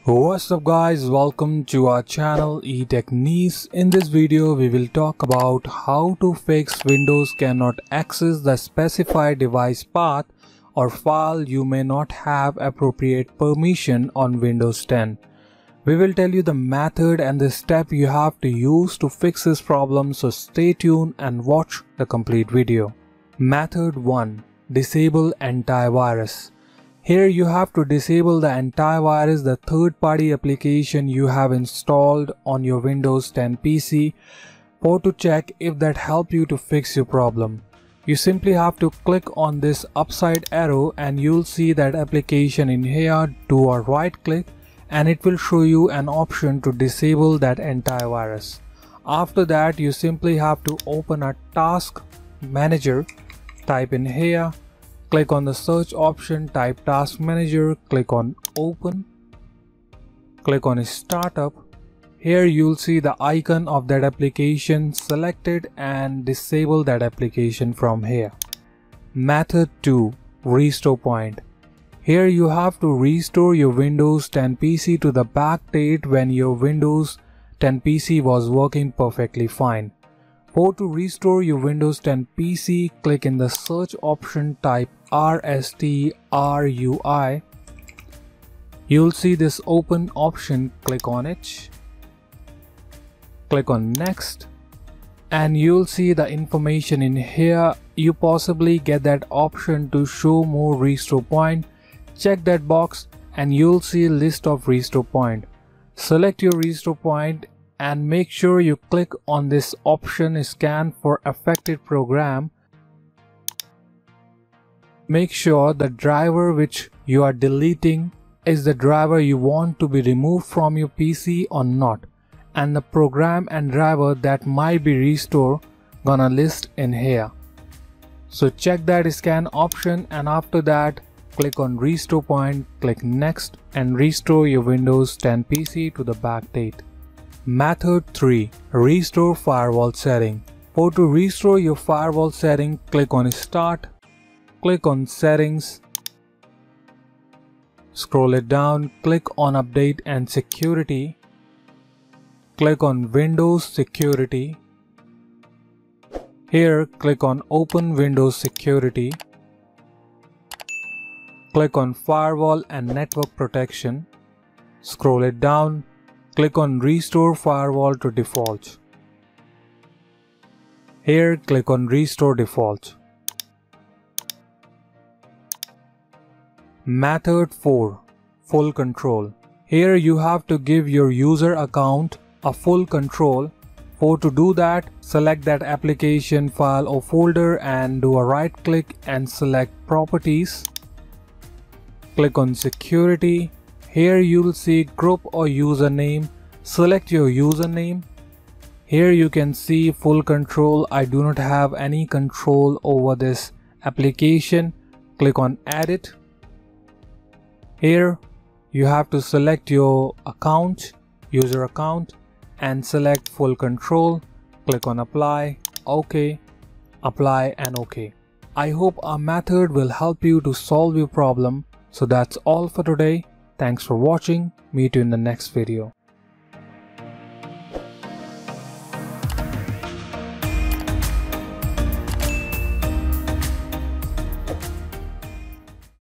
What's up guys, welcome to our channel Etechniz. In this video we will talk about how to fix Windows cannot access the specified device path or file you may not have appropriate permission on Windows 10. We will tell you the method and the step you have to use to fix this problem, so stay tuned and watch the complete video. Method 1. Disable antivirus. Here you have to disable the antivirus, the third-party application you have installed on your Windows 10 PC. To check if that helps you to fix your problem, you simply have to click on this upside arrow and you'll see that application in here. Do a right click and it will show you an option to disable that antivirus. After that you simply have to open a task manager, type in here. Click on the search option, type Task Manager, click on Open, click on Startup. Here you'll see the icon of that application. Select it and disable that application from here. Method 2. Restore point. Here you have to restore your Windows 10 PC to the back date when your Windows 10 PC was working perfectly fine. To restore your Windows 10 PC, click in the search option, type RSTRUI. You'll see this open option, click on it. Click on next and you'll see the information in here. You possibly get that option to show more restore point. Check that box and you'll see a list of restore point. Select your restore point and make sure you click on this option, scan for affected program. Make sure the driver which you are deleting is the driver you want to be removed from your PC or not, and the program and driver that might be restored gonna list in here. So check that scan option and after that click on restore point, click next and restore your Windows 10 PC to the back date. Method 3. Restore firewall setting. To restore your firewall setting, click on Start, click on Settings, scroll it down, click on Update and Security, click on Windows Security. Here click on Open Windows Security, click on Firewall and Network Protection, scroll it down, click on Restore Firewall to Default. Here click on Restore Default. Method 4. Full control. Here you have to give your user account a full control. To do that, select that application, file or folder and do a right click and select Properties. Click on Security. Here you'll see group or username. Select your username. Here you can see full control. I do not have any control over this application. Click on Edit. Here you have to select your account, user account and select full control. Click on Apply, OK, Apply and OK. I hope our method will help you to solve your problem. So that's all for today. Thanks for watching. Meet you in the next video.